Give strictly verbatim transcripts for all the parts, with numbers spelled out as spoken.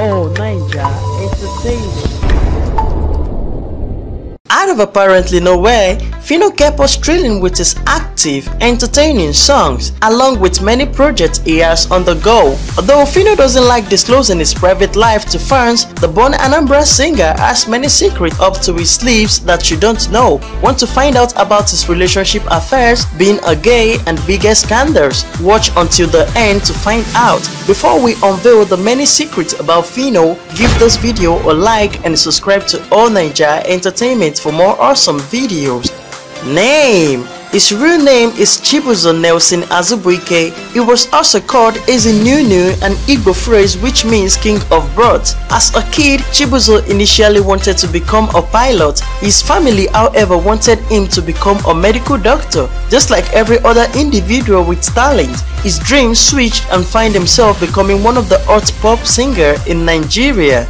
All Naija Entertainment. Out of apparently nowhere, Phyno kept us thrilling with his active, entertaining songs, along with many projects he has on the go. Although Phyno doesn't like disclosing his private life to fans, the born Anambra singer has many secrets up to his sleeves that you don't know. Want to find out about his relationship affairs, being a gay, and biggest scandals? Watch until the end to find out. Before we unveil the many secrets about Phyno, give this video a like and subscribe to All Naija Entertainment for more awesome videos. Name. His real name is Chibuzo Nelson Azubuike. He was also called Ezinunu, an Igbo phrase which means king of birds. As a kid, Chibuzo initially wanted to become a pilot. His family, however, wanted him to become a medical doctor. Just like every other individual with talent, his dream switched and found himself becoming one of the hot pop singers in Nigeria.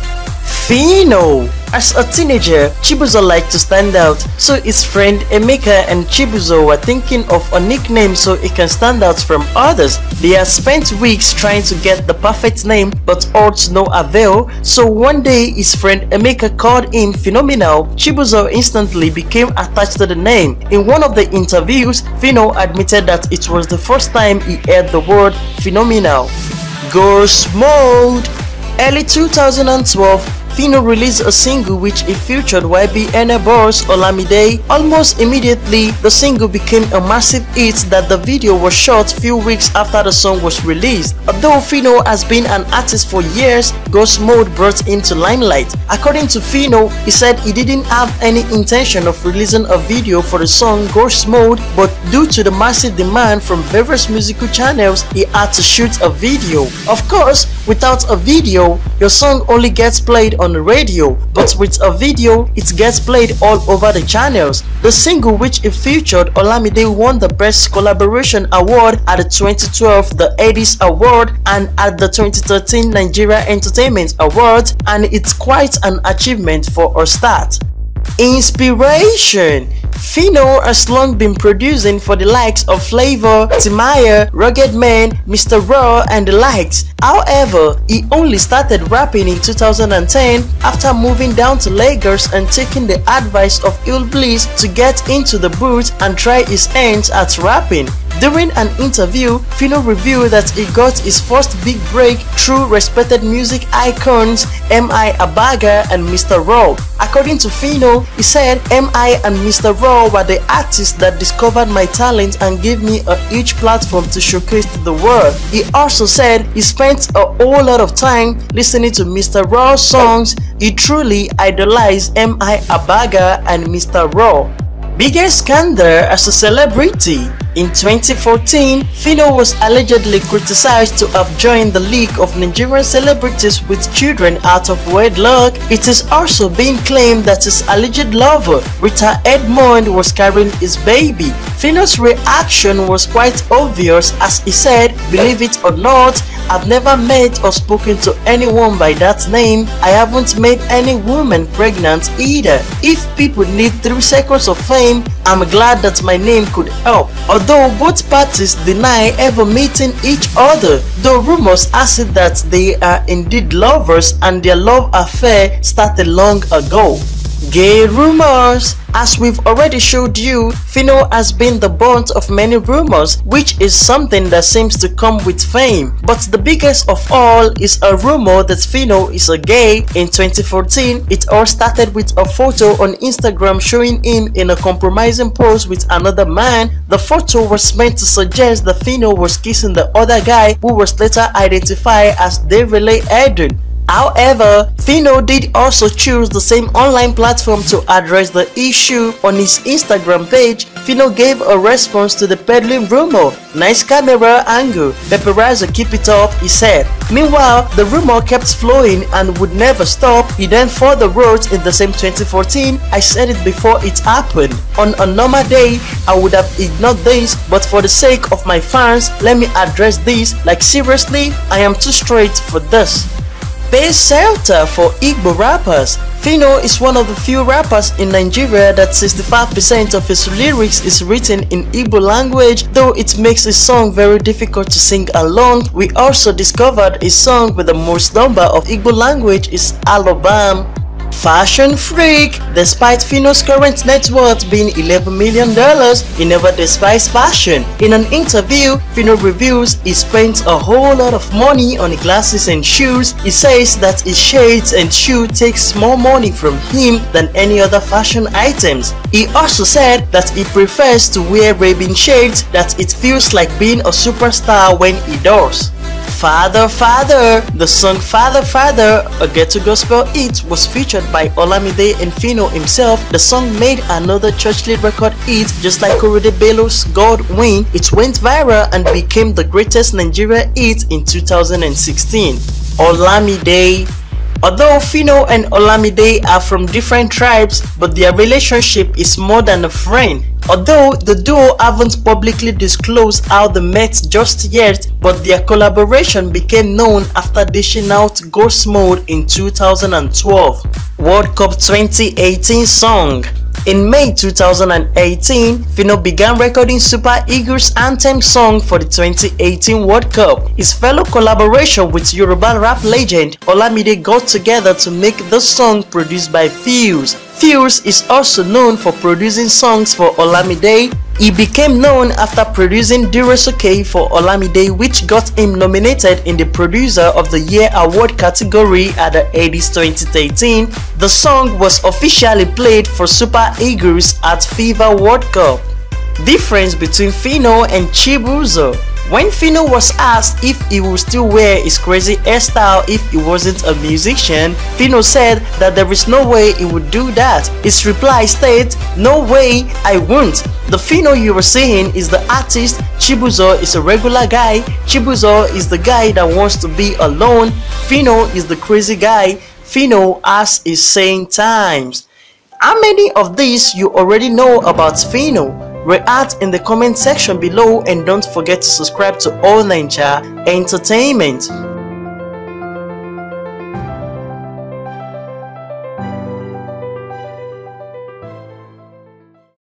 Phyno. As a teenager, Chibuzo liked to stand out, so his friend Emeka and Chibuzo were thinking of a nickname so he can stand out from others. They had spent weeks trying to get the perfect name, but all to no avail, so one day his friend Emeka called him Phenomenal. Chibuzo instantly became attached to the name. In one of the interviews, Phyno admitted that it was the first time he heard the word phenomenal. Ghost Mode. Early two thousand twelve, Phyno released a single which it featured Y B N boss Olamide. Almost immediately, the single became a massive hit that the video was shot few weeks after the song was released. Although Phyno has been an artist for years, Ghost Mode brought him to limelight. According to Phyno, he said he didn't have any intention of releasing a video for the song Ghost Mode, but due to the massive demand from various musical channels, he had to shoot a video. Of course, without a video, your song only gets played on on the radio, but with a video, it gets played all over the channels. The single which it featured Olamide won the Best Collaboration Award at the twenty twelve The Eddies Award and at the twenty thirteen Nigeria Entertainment Awards, and it's quite an achievement for a start. Inspiration. Phyno has long been producing for the likes of Flavor, Timaya, Rugged Man, Mister Raw, and the likes. However, he only started rapping in two thousand ten after moving down to Lagos and taking the advice of Ill Bliss to get into the booth and try his hands at rapping. During an interview, Phyno revealed that he got his first big break through respected music icons M I Abaga and Mister Raw. According to Phyno, he said M I and Mister Raw were the artists that discovered my talent and gave me a huge platform to showcase to the world. He also said he spent a whole lot of time listening to Mister Raw's songs. He truly idolized M I Abaga and Mister Raw. Biggest scandal as a celebrity. In twenty fourteen, Phyno was allegedly criticized to have joined the League of Nigerian Celebrities with children out of wedlock. It is also being claimed that his alleged lover, Rita Edmond, was carrying his baby. Phyno's reaction was quite obvious as he said, "Believe it or not, I've never met or spoken to anyone by that name. I haven't made any woman pregnant either. If people need three seconds of fame, I'm glad that my name could help." Although both parties deny ever meeting each other, though rumors has it that they are indeed lovers and their love affair started long ago. Gay rumors. As we've already showed you, Phyno has been the butt of many rumors, which is something that seems to come with fame. But the biggest of all is a rumor that Phyno is a gay. In twenty fourteen, it all started with a photo on Instagram showing him in a compromising pose with another man. The photo was meant to suggest that Phyno was kissing the other guy, who was later identified as Derele Edun. However, Phyno did also choose the same online platform to address the issue. On his Instagram page, Phyno gave a response to the peddling rumor. "Nice camera angle, paparazzi, keep it up," he said. Meanwhile, the rumor kept flowing and would never stop. He then further wrote in the same twenty fourteen, "I said it before it happened. On a normal day, I would have ignored this, but for the sake of my fans, let me address this. Like seriously, I am too straight for this." Space shelter for Igbo rappers. Phyno is one of the few rappers in Nigeria that sixty-five percent of his lyrics is written in Igbo language, though it makes his song very difficult to sing along. We also discovered a song with the most number of Igbo language is Alobam. Fashion freak. Despite Phyno's current net worth being eleven million dollars, he never despised fashion. In an interview, Phyno reveals he spent a whole lot of money on glasses and shoes. He says that his shades and shoe takes more money from him than any other fashion items. He also said that he prefers to wear Ray-Ban shades, that it feels like being a superstar when he does. Father Father. The song Father Father, a ghetto gospel hit, was featured by Olamide and Phyno himself. The song made another church lead record hit, just like Korede Bello's God Win. It went viral and became the greatest Nigeria hit in two thousand sixteen. Olamide. Although Phyno and Olamide are from different tribes, but their relationship is more than a friend. Although the duo haven't publicly disclosed how they met just yet, but their collaboration became known after dishing out Ghost Mode in two thousand twelve. World Cup twenty eighteen song. In May two thousand eighteen, Phyno began recording Super Eagles' anthem song for the twenty eighteen World Cup. His fellow collaboration with Yoruba rap legend Olamide got together to make the song produced by Fuse. Fuse is also known for producing songs for Olamide. He became known after producing Dirosoke for Olamide, which got him nominated in the Producer of the Year award category at the Edis twenty thirteen. The song was officially played for Super Eagles at FIFA World Cup. Difference between Phyno and Chibuzo. When Phyno was asked if he would still wear his crazy hairstyle if he wasn't a musician, Phyno said that there is no way he would do that. His reply states, "No way, I won't. The Phyno you were seeing is the artist. Chibuzo is a regular guy. Chibuzo is the guy that wants to be alone. Phyno is the crazy guy. Phyno has his same times." How many of these you already know about Phyno? React in the comment section below and don't forget to subscribe to All Ninja Entertainment.